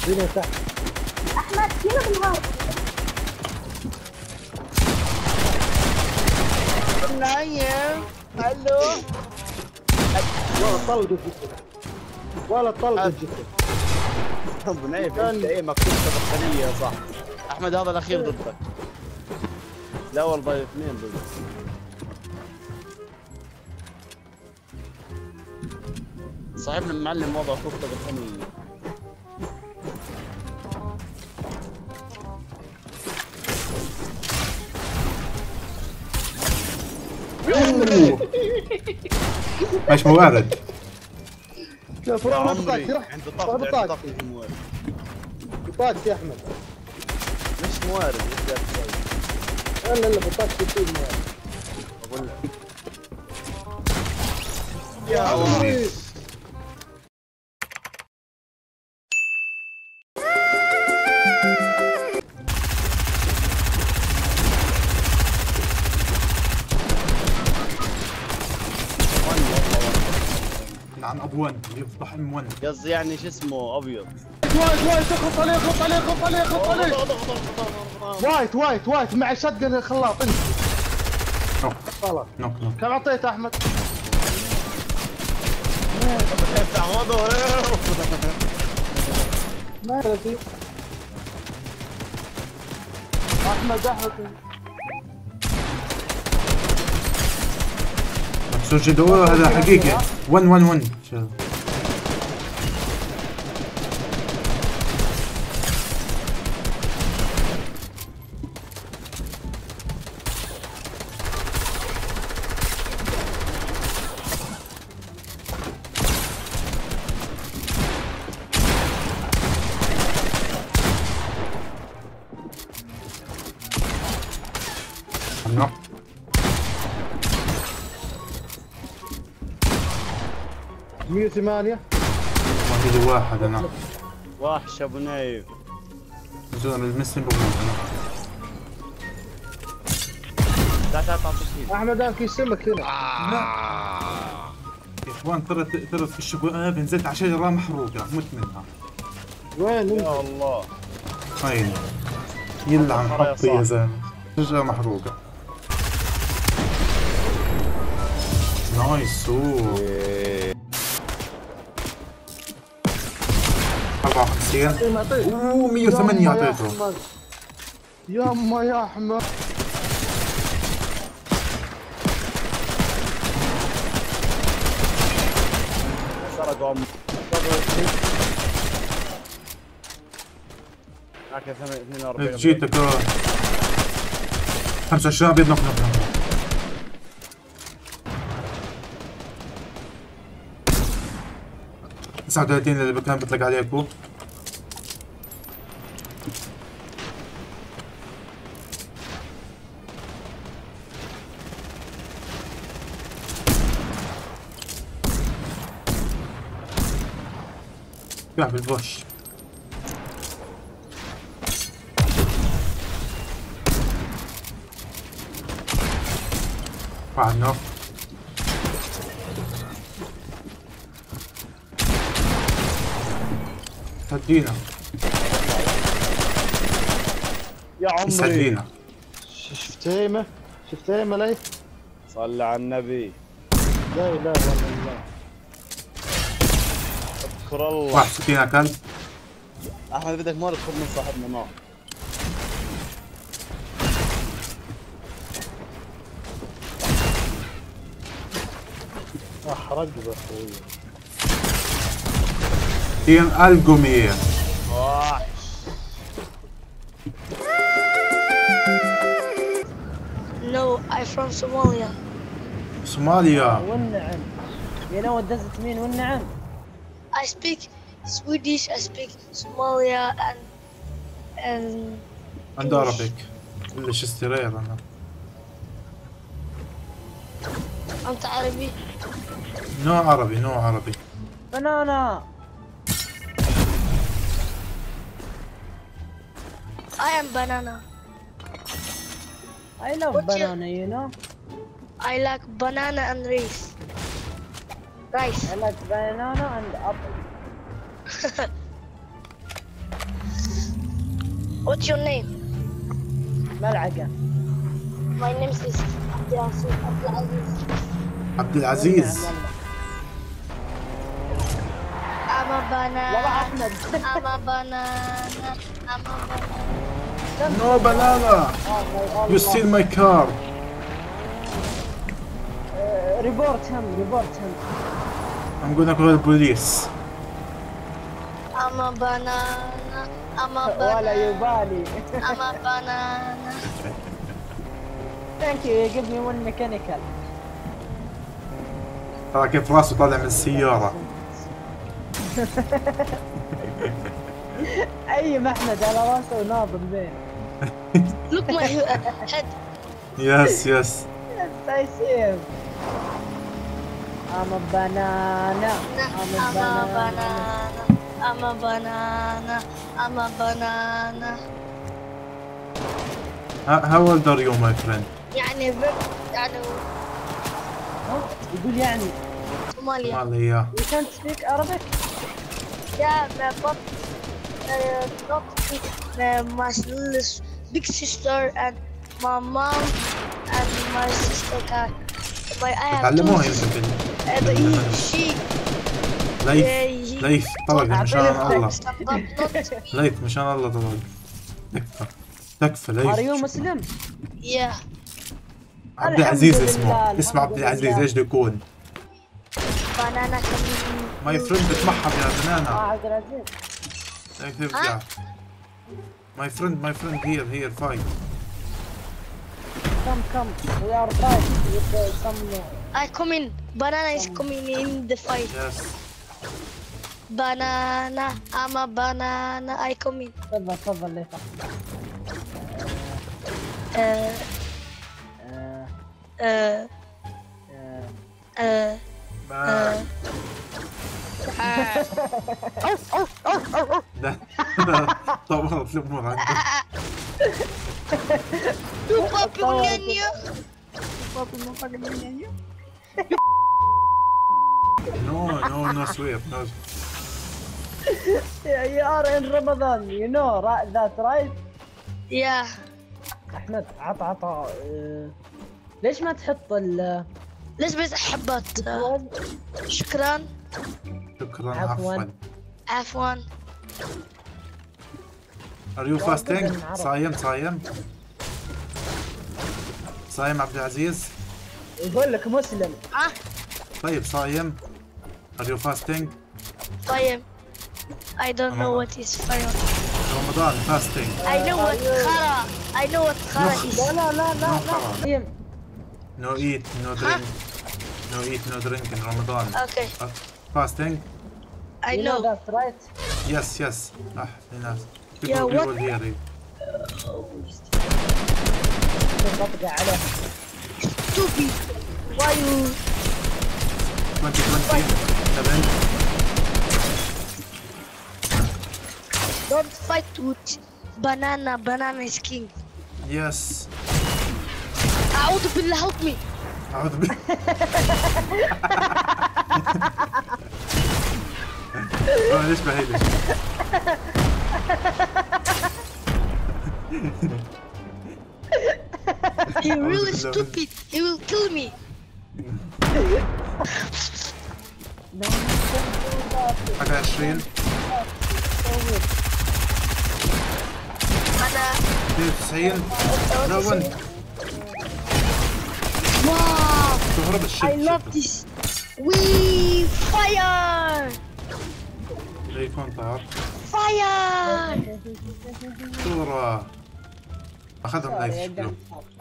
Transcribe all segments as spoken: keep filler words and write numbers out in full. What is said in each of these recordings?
هنا تحت. احمد هنا بالغار. نايم. الو. والله طلقت جسمك. والله طلقت جسمك. بنعيف انت ايه مكتوب بطانية يا صاحبي. احمد هذا الاخير ضدك. لا والله اثنين ضدك. صاحبنا المعلم وضع كفته بطانية. مش موارد. شوف روح بطاقتي روح عند روح طاقتي عند بطاقتي طاقتي موارد. بطاقتي يا احمد. مش موارد لا لا لا بطاقتي في الموارد. اقول لك يا ولد. عن ابوان يفضح ام واحد. قصدي يعني شو اسمه ابيض. وايت وايت اخلط عليه اخلط عليه اخلط عليه اخلط عليه. وايت وايت وايت مع شتقن الخلاط انت. نوك خلاص نوك نوك. كم اعطيت احمد؟ ما ادري. احمد احمد سجدوا هذا حقيقي. واحد واحد واحد. مية وثمانية. واحد واحد انا. وحش ابو نايف. زون المسلم بقول انا. لا تعال تعطيك. احمد انا في سمك هنا. يا اخوان طرت طرت في الشقوق نزلت على شجره محروقه مت منها. وين انت؟ يا الله. هاي يلعن حطي يا زلمه. شجره محروقه. نايس. أربعة وخمسين. اوه مية وثمانية اعطيته. يما يا احمد. سرقوا امي. معك اثنين وأربعين. جيتك خمسة وعشرين ابيض. نوك نوك نوك. تسعة وثلاثين اللي كان بطلق عليكم. راح بالبوش. واحد نوك. هدينا يا عمري. هدينا. شفت هيمة؟ شفت هيمة لي؟ صلي على النبي. لا اله الا الله. اذكر الله. واحد وستين اكل. احمد بدك ما تدخل من صاحبنا معه. احرق اخوي. تين القمية. وحش. No, I'm from Somalia. صوماليا. والنعم. You know what does it mean والنعم? I speak Swedish, I speak Somalia and and عنده عربيك. ليش استرير انا. أنت عربي؟ نوع عربي نوع عربي. بنانا. I am banana. I love What's your- banana, you know. I like banana and rice. Rice. I like banana and apple. What's your name? ملعقة. My name is Abdulaziz. عبد العزيز. I'm a banana. والله احمد. I'm a banana. I'm a banana. No banana. You steal my car. ريبورت هم ريبورت هم. I'm gonna call the police. I'm a banana. I'm a banana. ولا يبالي. I'm a banana. Thank you. You give me one mechanical. ترى كيف راسه طالع من السيارة. اي محمد على راسه وناظر بين. Look my head. Yes, yes. Yes, I see him. I'm a banana. I'm a I'm a banana. banana. I'm a banana. I'm a banana. How, how old are you, my friend? يعني يعني يقول يعني. صوماليا. Somalia. You can't speak Arabic? Yeah, but uh, not uh, my little big sister and my mom and my sister can. My I have two تعلموها sisters. يمكن. And he, she. ليث ليث طلق مشان الله. Stop, not me. ليث مشان الله طلق. تكفى تكفى Are you ليث. Muslim? Yeah. عبد العزيز الحمد اسمه لله، اسمه عبد الحمد العزيز لله. ايش بده يكون؟ Banana can be. ماي فريند بتمحب يا اه بنانا. عبد العزيز. هيك ترجع. ماي فريند ماي فريند هير هير فايت. Come come. We are right with uh, some. I come in. Banana is coming in the fight. يس. Banana. I'm a banana. I come in. تفضل تفضل ليث. Uh, آه، uh, uh, ما- uh. ده طورت الامور عنده. Tu papi unyanyo. Tu papi mo pa unyanyo. No no no swear no. Yeah, you are in Ramadan, you know right, that right? Yeah. احمد عطى عطى آه، ليش ما تحط ال ليش بس حبات؟ شكرا. شكرا عفواً. عفوا. عفوا. Are you fasting? صايم صايم صايم عبد العزيز؟ يقول لك مسلم. اه طيب صايم. Are you fasting؟ طيب. I don't know what is fire. رمضان fasting. I know what خرا. I know what خرا is. لا لا لا لا No خلاص. لا. No eat, no drink. No eat, no drink in Ramadan. Okay. Uh, fasting? I You know know. that right? Yes, yes. Ah, في ناس. Yeah, People, what? people here. eh. بطقع عليه. Stupid. Why you? twenty twenty. seven. Don't fight with banana. Banana is king. Yes. أعوذ بالله help me. أعوذ بالله. آه، ليش بعيد؟ He really stupid. He will kill me. حاجة عشرين. أنا. اثنين وتسعين. لا وين؟ Wow. تهرب I الشب. love this. We fire. لا يكون طار. Fire. صورة. أخذهم لا يشكلوا.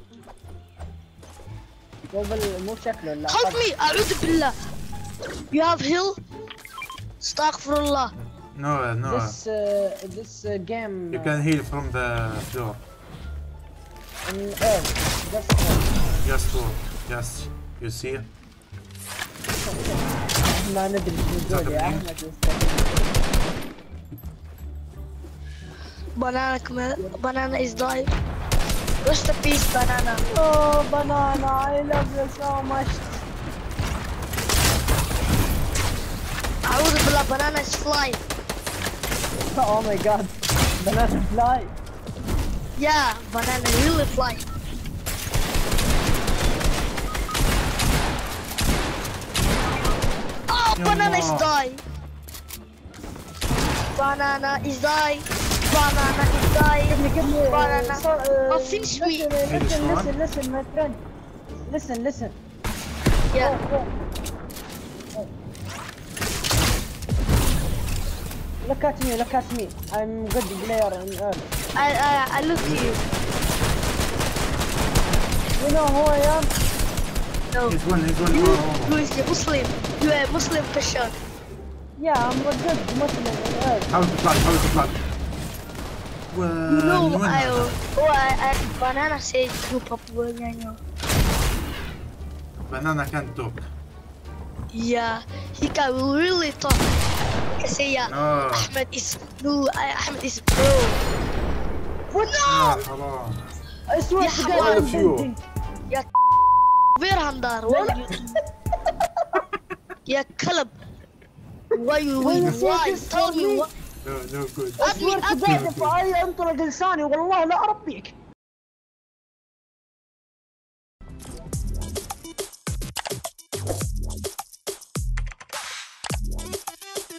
قبل مو شكله لا. Help me. أعوذ بالله. You have heal. Astaghfirullah. No, no. This uh, this uh, game. You can heal from the floor. In earth. Just Yes, floor. Yes. You see? ما ندري شو يقول يا احمد. Banana. Banana is dying. Rest in peace, banana. Oh, banana, I love you so much. أعوذ بالله. Banana is flying. Oh my god. Banana fly. Yeah, banana really fly. Oh, banana is die. Banana is die. Banana is die. Give me, give me. Banana. So, uh, Oh, finish me. Listen, listen, listen, listen, my friend. Listen, listen. Yeah. Oh, oh. Oh. Look at me, look at me. I'm good player in earth. I, I, I look at you. You know who I am? No. He's one, he's one. You, Oh, you is a Muslim. You are a Muslim Bashar. Yeah, I'm a good Muslim in earth. حاول تطلع حاول تطلع. No, I, oh, I, I, banana says group up with you. Banana can't talk. Yeah, he can really talk. He can say yeah. Oh. Ahmed is no, I, Ahmed is pro. What? آه حرام. I swear Yeah, to how God, are I'm you? thinking. يا وين هندار والله يا كلب. Why you When you why? say Why? this Tell for me me, what. No, no good. I swear to God, if I انطلق لساني والله لا اربيك.